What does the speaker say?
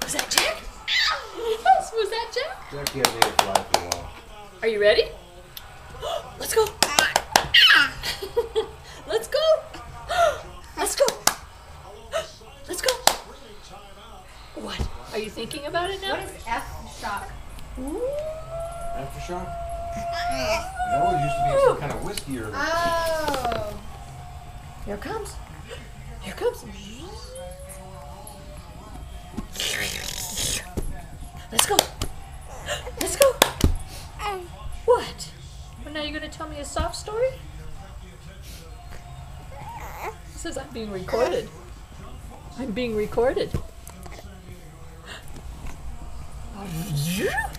Was that Jack? Yes, was that Jack? Jack, you haven't ate a fly for a while. Are you ready? Let's go. Let's go. Let's go. Let's go. What? Are you thinking about it now? What is F-shock? Aftershock? That one used to be some kind of whiskey or... Oh. Here it comes. Here it comes. Let's go. Let's go. What? Well, now you're going to tell me a soft story? It says I'm being recorded. I'm being recorded.